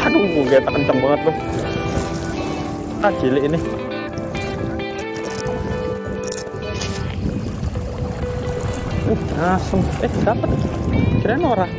Aduh, kita kenceng banget loh. Ah, cilik ini. Langsung. Dapat. Kirain orang.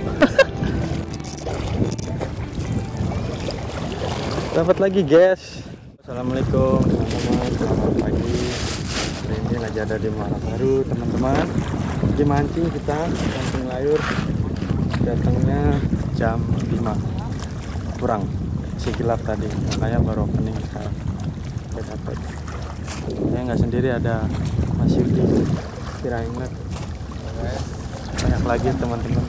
Dapat lagi, guys. Assalamualaikum teman-teman. Selamat pagi. Hari ini lagi ada di Muara Baru, teman-teman. Lagi mancing kita, mancing layur. Datangnya jam 5 kurang, masih gelap tadi, makanya baru opening sekarang. Kita dapat. Saya nggak sendiri, ada Mas Yudi, Kirainget, banyak lagi teman-teman.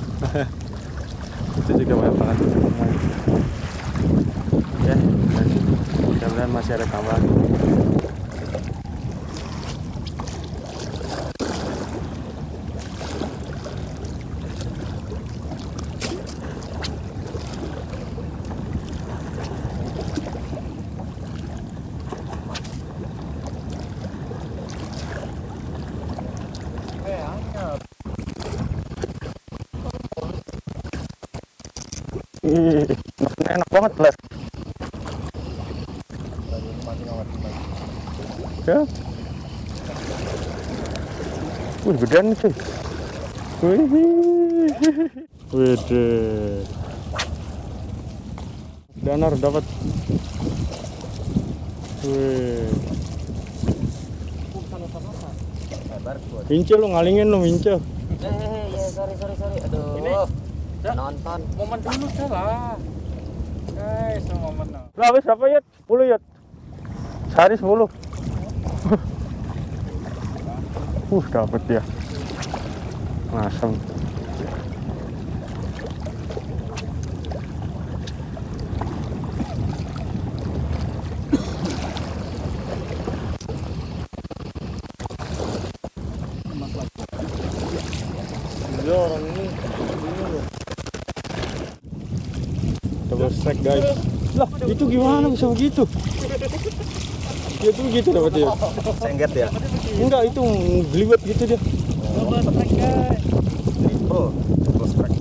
Itu juga banyak banget teman-teman. Ya, mudah-mudahan masih ada kabar. Enak banget lah. Ya. Wih, gedean nih cuy. Wede. Danar dapat. Wih. Vince lu ngalingin lu Vince. Sorry. Aduh. Ini nonton. momen dulu salah. Guys, momen. Lah wis berapa ya? 10 ya. Sehari 10. Dapat ya. Masam. Orang ini double strike, guys. Lah, itu gimana bisa begitu? Dia tuh gitu dapat dia. Sengget ya? Enggak, itu geliwet gitu dia. Double strike, guys. Oh, double strike.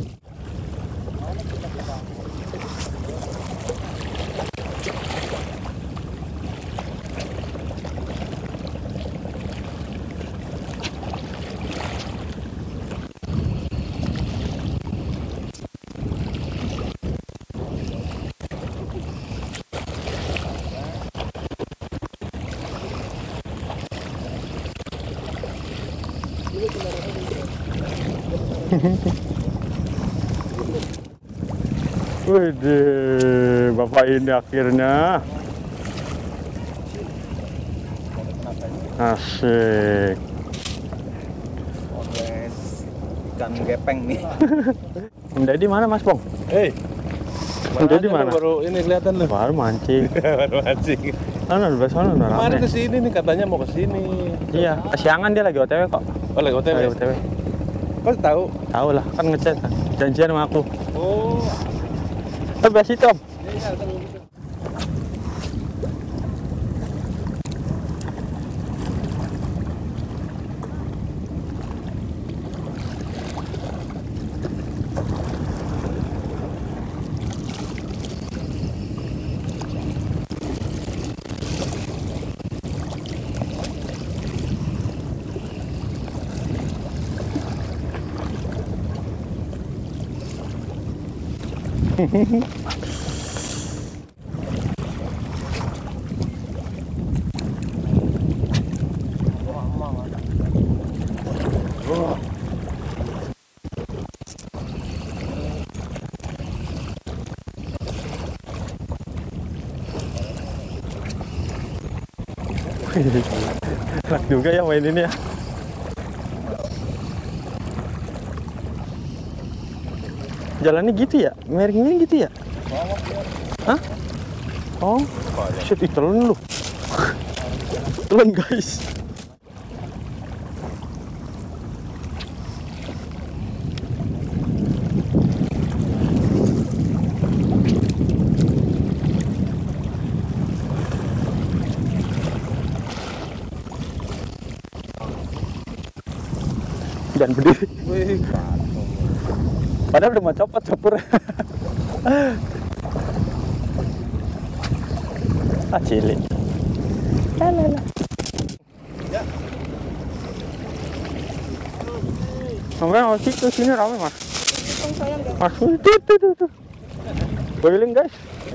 Wih, bapak ini akhirnya asik. Oles ikan gepeng nih. Menjadi mana Mas Pong? Menjadi mana? Baru ini kelihatan loh. Baru mancing. Baru mancing. Sana di sana udah Kemarin rame. kesini nih katanya mau kesini. Iya, kesiangan dia lagi OTW kok. Oh lagi OTW. Lagi OTW. Kau tahu? Tahu lah, kan ngechat kan. Janjian sama aku. Oh. Bebas itu, Om. Enak juga ya main ini ya. Jalannya gitu ya? Miringnya gitu ya? Hah? Oh, shit, telan lu. Telan, guys. Jangan berdiri. Wih, Padahal udah mau copot capur. cilik. Lalala. Sampai masih ke sini ramai mas. Mas, tuh. Keliling guys.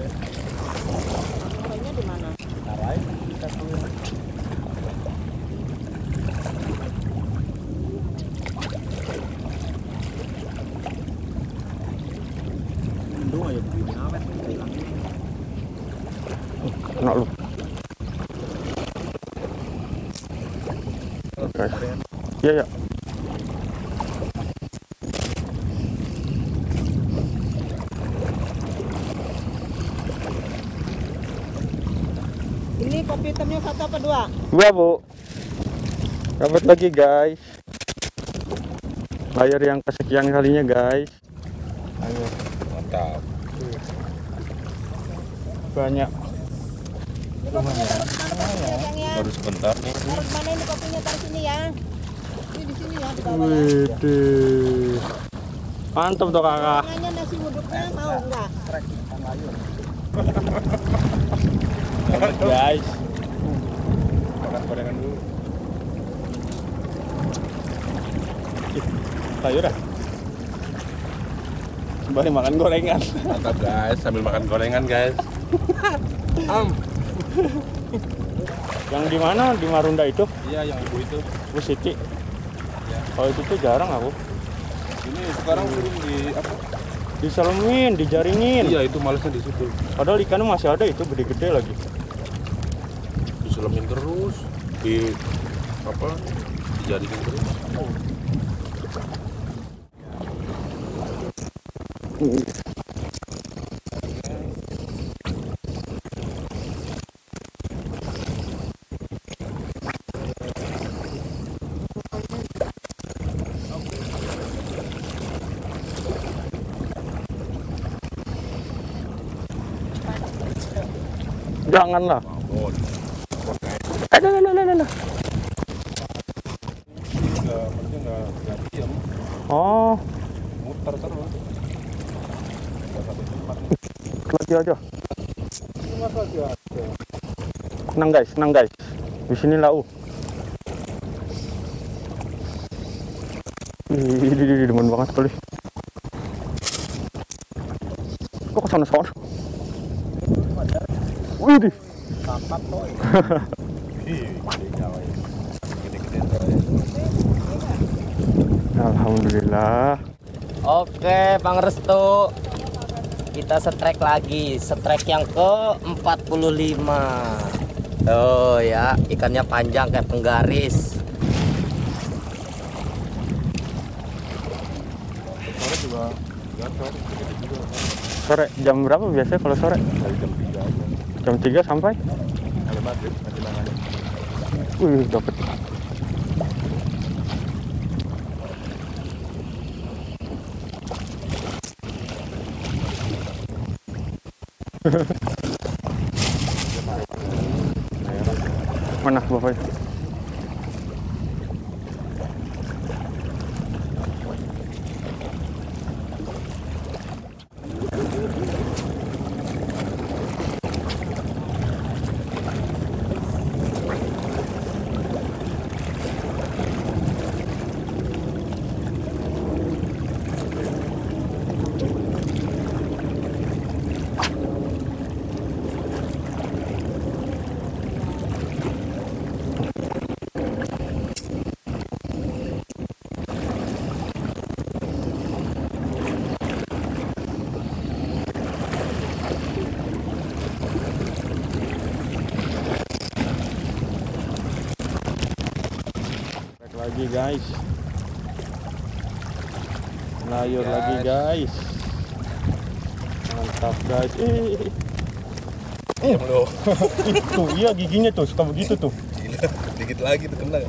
Di mana? Kena lu. Oke. Iya. Ini kopi hitamnya 1 apa 2? Dua bu. Dapat lagi guys. Layar yang kesekian kalinya guys. Ayo. Mantap. Banyak. Baru sebentar nih. Taruh mana ini kopinya, taruh sini ya. Ini di sini ya, di bawah ya. Widih. Mantap tuh kakak. Nanya nasi uduknya mau enggak? Dapat guys. Makan gorengan dulu. Sayur dah. Sembari makan gorengan. Mantap guys, sambil makan gorengan guys. Yang di mana? Di Marunda itu? Iya, yang ibu itu. Bu Siti. Iya. Kalau itu tuh jarang aku. Ini sekarang sering di apa? Diselemin, dijaringin. Iya, itu malesnya di situ. Padahal ikannya masih ada itu gede-gede lagi. Diselemin terus, di apa? Dijaringin terus. Janganlah. Mabon. Ada. Enggak diam, Oh, muter terus. lagi aja. Senang guys. Di sini lau. Ini demen banget kali. Kok kesana-sana? Widih. Kakap toh. Alhamdulillah. Oke, Bang Restu. Kita setrek lagi, setrek yang ke-45. Oh ya, ikannya panjang kayak penggaris. Sore juga gacor. Sore jam berapa biasanya kalau sore? Dari jam 3 aja. Jam 3 sampai? Ada maghrib, masih nangannya. Wih, dapet. Mana bapak? Lagi guys, layur lagi guys, mantap guys. Belum. Tuh iya giginya tuh suka begitu tuh. Gila, dikit lagi tuh kena.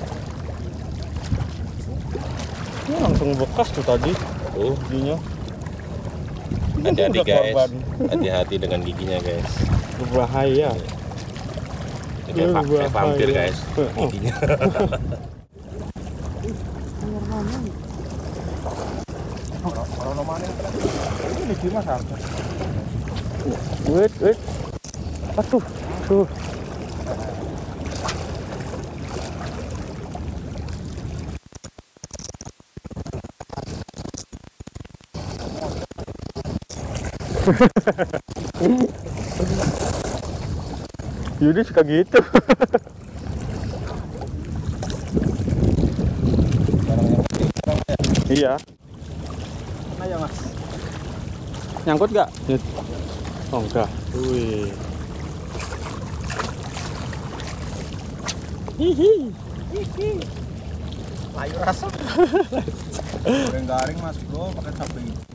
Ini langsung bekas tuh tadi Tuh, giginya. hati-hati Udah guys. korban. Hati-hati dengan giginya guys. Berbahaya. Ini kayak vampir guys. Oh. Giginya. Wait. Aduh, Tuh. Yudi suka gitu. Iya. Ayo mas. Nyangkut gak? Oh enggak. Wih. Hihi. Layu rasa. Garing mas bro, pakai cabai itu.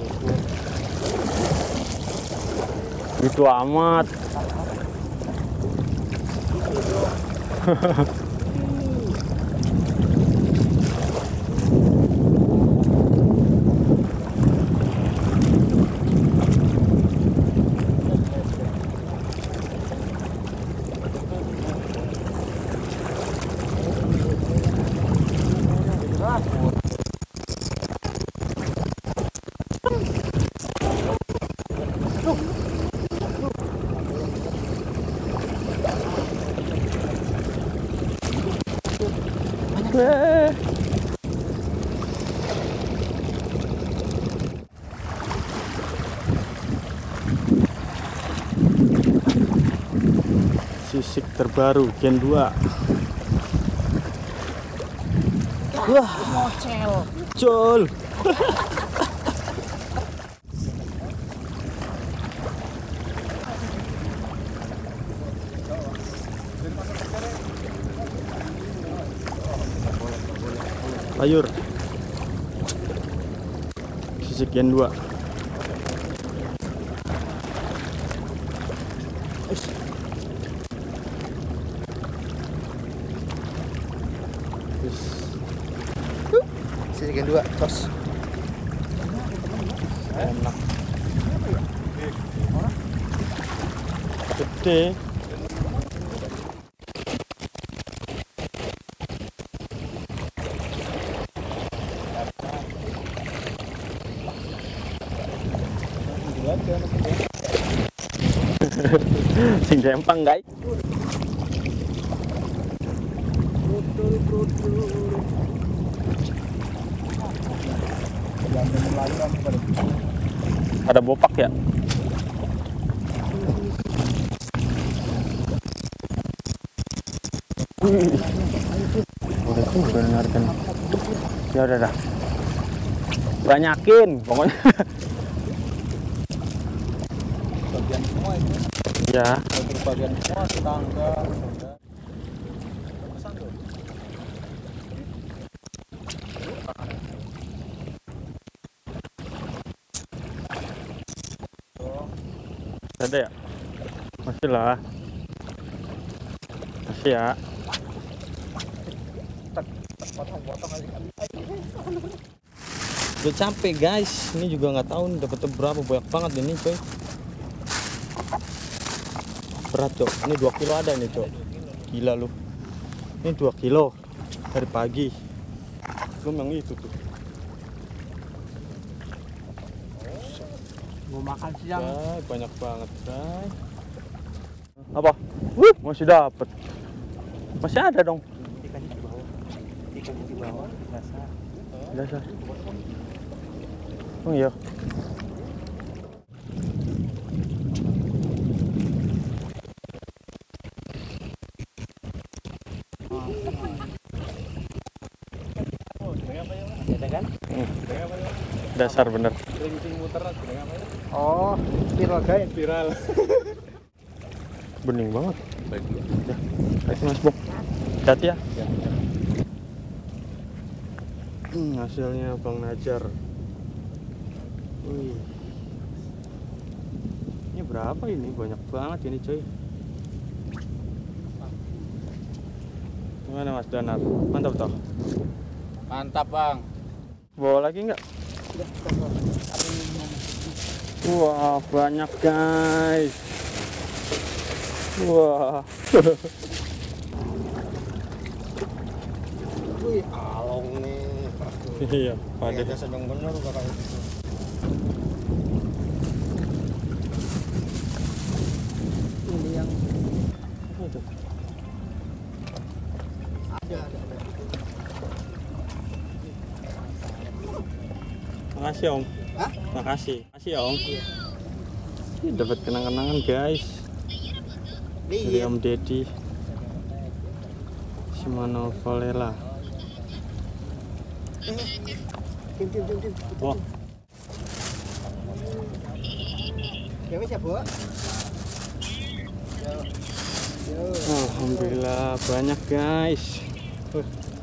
Gitu amat. Sisik terbaru Gen 2. Wah, col. Sayur sisik Gen 2. Sisi Gen 2, tos. Enak. Gede. Sing jempang guys. Ada bopak ya? Udah tuh dengarkan. Ya udah dah. Banyakin pokoknya. Bagian semua itu. Ya. Bagian semua tetangga. Pesan tuh. Ada ya? Masih lah. Masih ya. Potong-potong aja. Udah capek guys. Ini juga nggak tahu nih dapetnya berapa, banyak banget ini coy. Berat cok. Ini 2 kilo ada nih cok. Gila lu. Ini 2 kilo dari pagi. Belum yang itu tuh. Mau makan siang. Guys, banyak banget guys. Apa? Masih dapet. Masih ada dong. Ikannya di bawah. Ikannya di bawah. Dasar. Dasar. Oh iya. Ada kan? Dasar bener. Oh, viral guys. Viral. Bening banget. Baik. Ya. Baik Mas Bok. Hati ya. Hasilnya Bang Najar. Wih. Ini berapa ini? Banyak banget ini coy. Gimana Mas Danar? Mantap toh? Mantap bang. Bawa lagi nggak? Wah banyak guys. Wah. Wih, along nih. Iya, pada Ada sedang bener kakak itu. Ini yang makasih Om. Hah? Makasih ya Om. Ih, dapat kenang-kenangan guys dari Iya. Om Deddy. Shimano Valera. Tim. Wah, Ya wis ya, Bu. Yo. alhamdulillah banyak guys.